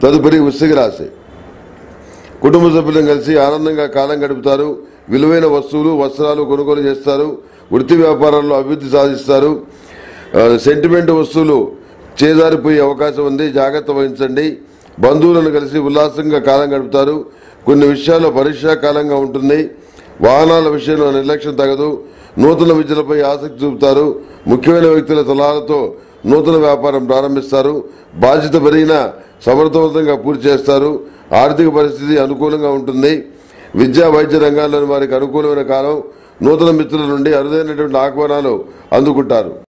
తదుపరి వృశ్చిక రాశి. కుటుంబ సభ్యులను కలిసి ఆనందంగా కాలం గడుపుతారు. విలువైన వస్తువులు వస్త్రాలు కొనుగోలు చేస్తారు. వృత్తి వ్యాపారాల్లో అభివృద్ధి సాధిస్తారు. సెంటిమెంట్ వస్తువులు చేజారిపోయే అవకాశం ఉంది, జాగ్రత్త వహించండి. బంధువులను కలిసి ఉల్లాసంగా కాలం గడుపుతారు. కొన్ని విషయాల్లో పరీక్షా కాలంగా ఉంటుంది. వాహనాల విషయంలో నిర్లక్ష్యం తగదు. నూతన విద్యలపై ఆసక్తి చూపుతారు. ముఖ్యమైన వ్యక్తుల సలహాలతో నూతన వ్యాపారం ప్రారంభిస్తారు. బాధ్యత పెరిగినా సమర్థవంతంగా పూర్తి చేస్తారు. ఆర్థిక పరిస్థితి అనుకూలంగా ఉంటుంది. విద్యా వైద్య రంగాల్లోని వారికి అనుకూలమైన కాలం. నూతన మిత్రుల నుండి అరుదైనటువంటి ఆహ్వానాలు అందుకుంటారు.